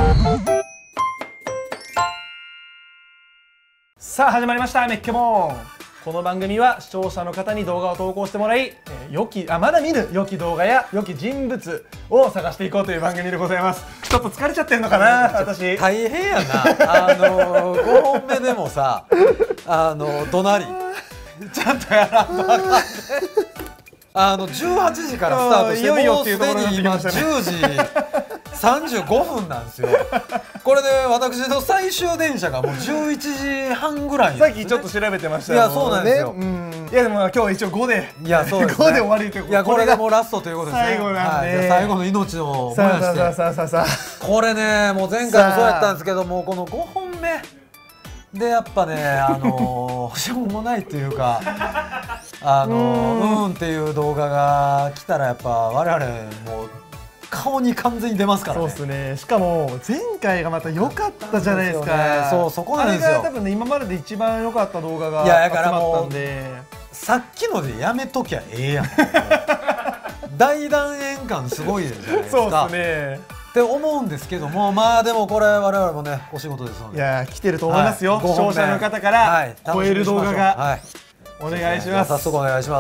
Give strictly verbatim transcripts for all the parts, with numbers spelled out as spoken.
さあ始まりましたメッケモン。この番組は視聴者の方に動画を投稿してもらい、えー、良きあまだ見ぬ良き動画や良き人物を探していこうという番組でございます。ちょっと疲れちゃってるのかな私。 大変やな。あのー、ごほんめでもさ、あの怒鳴りちゃんとやらんとあかんね。あのじゅうはちじからスタートして、もうすでに今じゅうじさんじゅうごふんなんですよ。これで私の最終電車がもうじゅういちじはんぐらい、 さっきちょっと調べてましたよ。 いやそうなんですよ。 いやでも今日は一応ごで、 いやそうですね、 ごで終わりということで、 いやこれがもうラストということですね。 最後なんで、 はい、最後の命を燃やして、 さあさあさあさあさあ、これねもう前回もそうやったんですけども、このごほんめでやっぱね、あのー、しょうもないっていうか、あのー、うんっていう動画が来たらやっぱ我々もう顔に完全に出ますからね。 そうですね。しかも前回がまた良かったじゃないですか。 そう、そこなんですよ。 あれが多分ね今までで一番良かった動画が集まったんで、 さっきのでやめときゃええやん。大団円感すごいじゃないですか。 そうですね。 って思うんですけども、まあでもこれ我々もねお仕事ですので、 いや来てると思いますよ、はい、視聴者の方から超える動画が、はい、お願いします。 早速お願いします。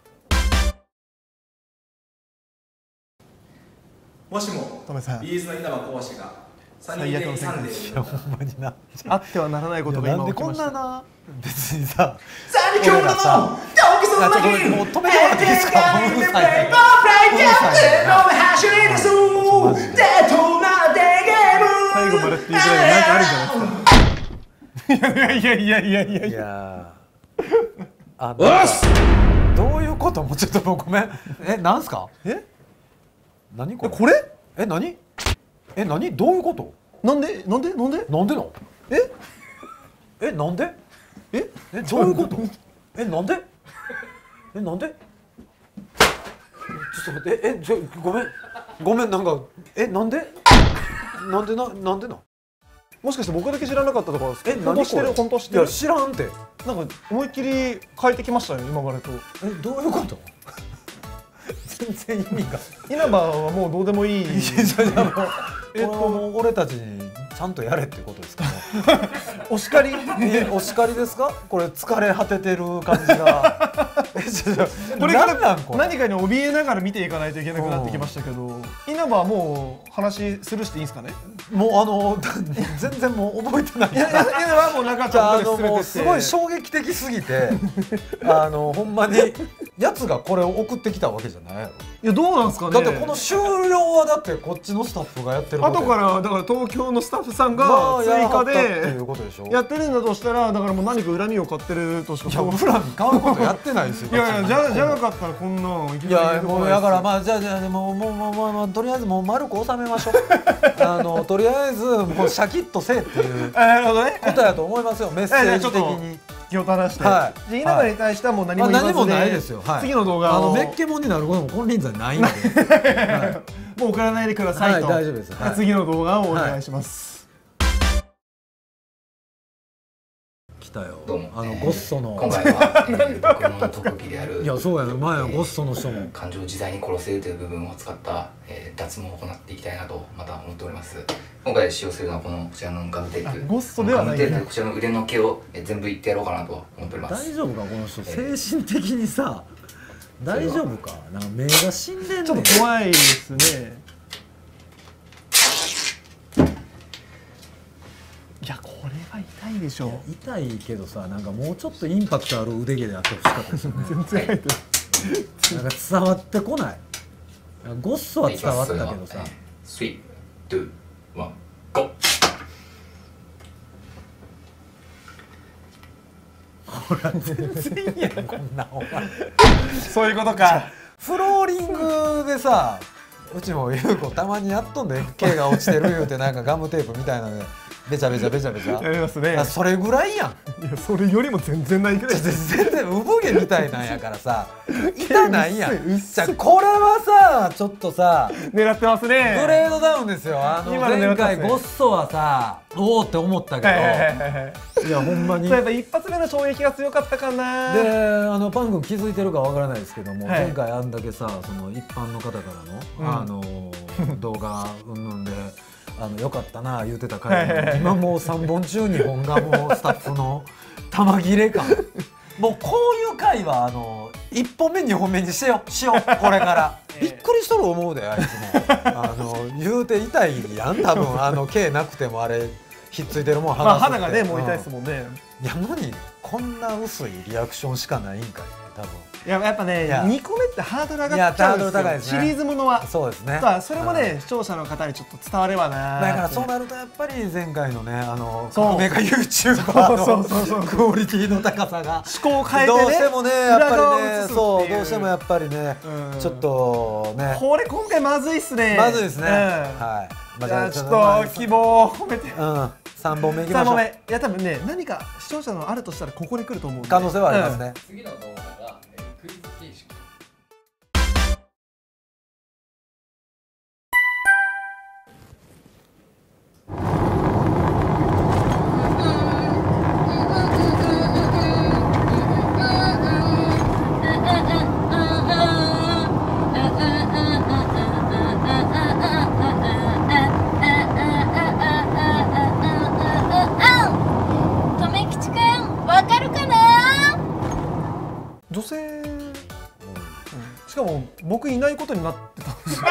もしもトメさん、 ビーズの稲葉講師がサニーデイサンデーほんまにな、 あってはならないことが今起きました。 なんでこんなな、別にさ、 さあ今日のさ、 ちょっともう止めてもらっていいですか。うるさいね。 最後までっていうぐらいなんかあるんじゃないですか。いやいやいやいやいや。 あ、どういうこと？もうちょっともうごめん。え、なんすか？ え？ 何これ？ これ？ え、何？え、何？どういうこと？ なんで？なんで？なんで？ なんでの？ え？ え、なんで？ え？ え、どういうこと？え、なんで？え、なんで？ちょっと待って、え、ちょ、ごめん、ごめん、なんか、え、なんで？なんでな、なんでな？ もしかして僕だけ知らなかったとかですか？ え、何してる？ 本当知ってる？ いや、知らんて。 なんか思いっきり変えてきましたね、今までと。 え、どういうこと？全然意味が。 稲葉はもうどうでもいい。 えっともう俺たちにちゃんとやれってことですかね。 お叱り？ え、お叱りですか？これ疲れ果ててる感じが。 これから何かに怯えながら見ていかないといけなくなってきましたけど、稲葉はもう話するしていいんですかね？ もうあの全然もう覚えてない。 稲葉はもうなかったことです。 もうすごい衝撃的すぎて、あのほんまにやつがこれを送ってきたわけじゃないやろ。 いやどうなんですかね。 だってこの終了はだってこっちのスタッフがやってる。 後からだから東京のスタッフさんが追加でやってるんだとしたら、だからもう何か恨みを買ってるとしか。 いや恨み買うことやってないですよ。 いやいやじゃじゃなかったらこんなんいやもうだからまあじゃあじゃあもうもうもうもうとりあえずもう丸く収めましょう。あのとりあえずもうシャキッとせえっていうことやと思いますよ。メッセージ的に。 気を正して、はい、稲葉に対してはもう何も言わずで、 何もないですよ。 次の動画をあのメッケモンになることも金輪際ないので、 はい、もう送らないでくださいと、 はい、大丈夫です。はい、 次の動画をお願いします。 はい、来たよ。あのゴッソの今回は、えー、僕の特技であるいやそうやね、前はゴッソの人も感情を自在に殺せるという部分を使った、えー、脱毛を行っていきたいなとまた思っております。今回使用するのはこのこちらのガムテープ。 ゴッソではないね。 ガムテープこちらの腕の毛を、えー、全部いってやろうかなと思っております。 大丈夫かこの人、えー、精神的にさ大丈夫か。なんか目が死んでんねん。 ちょっと怖いですね。いやこれは痛いでしょう。 痛いけどさ、なんかもうちょっとインパクトある腕毛であってほしかったですよね。 全然入ってなんか伝わってこない。ゴッソは伝わったけどさ。 スリー、ツー、ワン、ゴー。 ほら全然いいやんこんなお前。 そういうことか。 フローリングでさ、うちも優子たまにやっとんで毛が落ちてる言うてなんかガムテープみたいなのでべちゃべちゃべちゃべちゃやりますね。 それぐらいやん。 いやそれよりも全然ないぐらい。 全然産毛みたいなんやからさ痛ないやん。じゃこれはさちょっとさ狙ってますね。 グレードダウンですよ。あの前回ゴッソはさおおって思ったけど、いやほんまにやっぱ一発目の衝撃が強かったかな。 であのパン君気づいてるかわからないですけども、前回あんだけさその一般の方からのあの動画うんぬんであのよかったな言うてた回、今もうさんぼん中にほんがもうスタッフの玉切れ感もうこういう回はあのいっぽんめにほんめにしようしようこれからびっくりしとる思うであいつもあの言うて痛いやん多分あの毛なくてもあれひっついてるもんまあ剥がすって、 肌がねもう痛いですもんね。 やのにこんな薄いリアクションしかないんかいって多分。 いややっぱねいやにこめってハードル上がっちゃうんいやハードルですよ、 高いですねシリーズものは。 そうですね。 まあそれもね、視聴者の方にちょっと伝わればな。 だからそうなるとやっぱり前回のねあのそうメガ ユーチューバーそうそうそうのクオリティの高さが思考を変えてねどうしてもねやっぱり裏側を映ねすっていうそうどうしてもやっぱりねうんちょっとねこれ今回まずいっすね。 まずいですね。 うんはい。まじゃあちょっまあと希望を込めてうんさんぼんめいきさんましょう。 ぼんめいや多分ね何か視聴者のあるとしたらここに来ると思うんで可能性はありますね。 次の動画が、えークイズ形式。 留吉くんわかるかな。 女性、うんしかも僕いないことになってたんですよ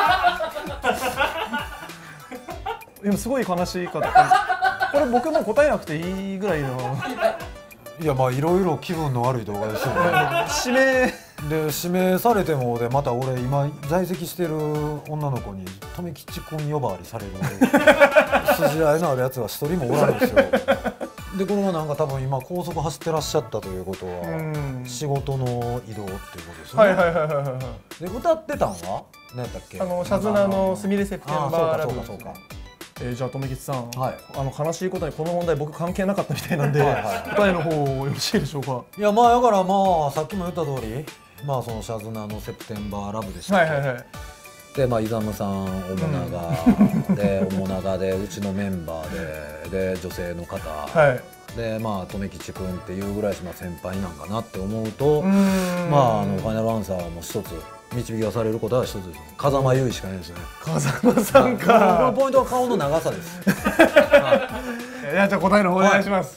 今すごい悲しかったこれ僕も答えなくていいぐらいのいやまあいろいろ気分の悪い動画ですよね。 指名で指名されてもでまた俺今在籍してる女の子に富吉君呼ばわりされる筋合いのあるやつが一人もおらんですよ。でこれはなんか多分今高速走ってらっしゃったということはうん仕事の移動っていうことですよね。 はいはいはいはいはいで歌ってたんは何やったっけ？ あのシャズナのスミレセプテンバーラブあーそうかそうかそうか。 えーじゃあ留吉さん、 はいあの悲しいことにこの問題僕関係なかったみたいなんで、 はいはい答えの方よろしいでしょうか。 いやまあだからまあさっきも言った通りまあそのシャズナのセプテンバーラブでしたっけ、 はいはいはいでまあイザムさん主長、で主長でうちのメンバーでで女性の方、 はいでまあ留吉君っていうぐらいまあ先輩なんかなって思うとうーんまああのファイナルアンサーも一つ導き出されることは一つです。風間優衣しかないですよね。 風間さんこかのポイントは顔の長さです。 いやじゃあ答えの方お願いします、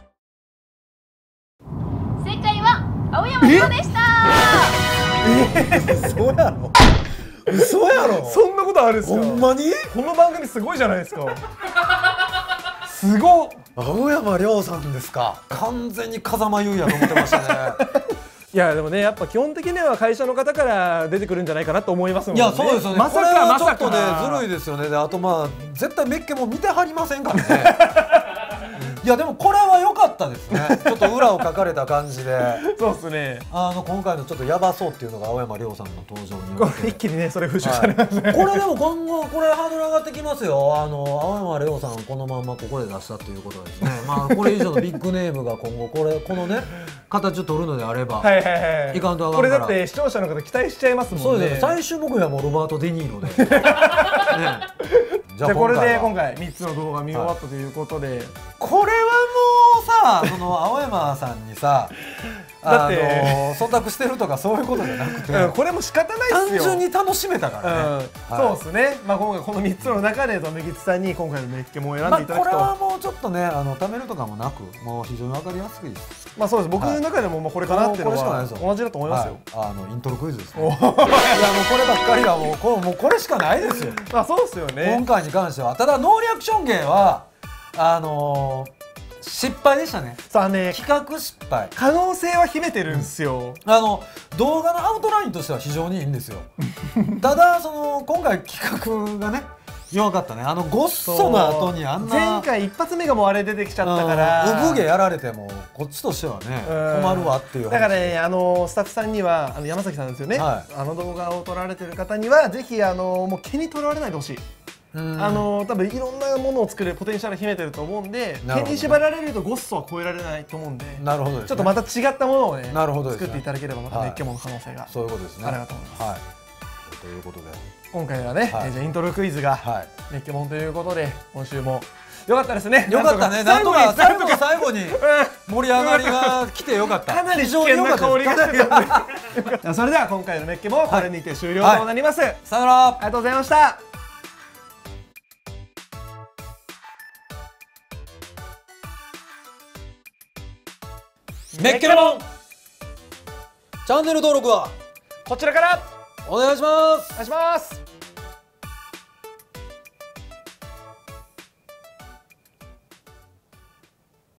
正解は青山亮でした。 嘘やろ。嘘やろ。 そんなことあるんですか。 ほんまに？ この番組すごいじゃないですかすごっ。 青山亮さんですか。完全に風間優也と思ってましたね。 いやでもねやっぱ基本的には会社の方から出てくるんじゃないかなと思いますもんね。 いやそうですよね。 まさこれかまさはちょっとねかずるいですよね。であとまあ絶対メッケも見てはりませんからね。いやでもこれは良かったですね。ちょっと裏を書かれた感じで、 そうですね。 あの今回のちょっとヤバそうっていうのが青山亮さんの登場にこよってれ一気にねそれ払拭されますね、 これでも今後これハードル上がってきますよ。あの青山亮さんこのまんまここで出したということはですね。まあこれ以上のビッグネームが今後これこのね形を取るのであれば、 はいはいはいいかんとあかんからこれだって視聴者の方期待しちゃいますもんね。 そうですね。最終目標はもうロバート・デ・ニーロで。ね、 じゃあこれで今は回みっつの動画見終わったということで、 これはもうさその青山さんにさだってあの忖度してるとかそういうことじゃなくて、 うんこれも仕方ないっ単すよ。 純に楽しめたからね、 うんはいそうですね。まあ今回このみっつの中で留吉さんに今回のメッケモンを選んまあ、 でいただくと、 これはもうちょっとねあの貯めるとかもなくもう非常に分かりやすいです。 まあそうです。僕の中でもまあこれかなっていうのもうこれしかないはですよ同じだと思いますよ。 はい、あのイントロクイズですね。 おいやもうこればっかりはもうこれもうこれしかないですよ。 まあそうですよね今。回に関してはただノーリアクション芸はあのー失敗でしたね。 さあね企画失敗。 可能性は秘めてるんですよ。 あの動画のアウトラインとしては非常にいいんですよ。ただその今回企画がね弱かったね。あのゴッソの後にあんな前回一発目がもうあれ出てきちゃったからうん産毛やられてもこっちとしてはねうん困るわっていう話。 だからね、あのスタッフさんにはあの山崎さんですよね、 はいあの動画を撮られてる方にはぜひあのもう毛にとらわれないでほしい、 うんあの多分いろんなものを作るポテンシャル秘めてると思うんで、 なるほど毛に縛られるとゴッソは超えられないと思うんで、 なるほどですね。 ちょっとまた違ったものをねなるほどですね作っていただければまたはいメッケモンの可能性が、 そういうことですね。 ありがとうございますはい。ということで、 今回はね、 はいえーじゃあイントロクイズがはい。 メッケモンということで今週もよかったですね。 よかったね。なんとか最後の最後にうん盛り上がりが来てよかった。 かなり危非常に険な良かった香りがしてたんでそれでは今回のメッケもこれにて終了となります、 さよなら。 ありがとうございました。 メッケレモンチャンネル登録はこちらからお願いします。 お願いします。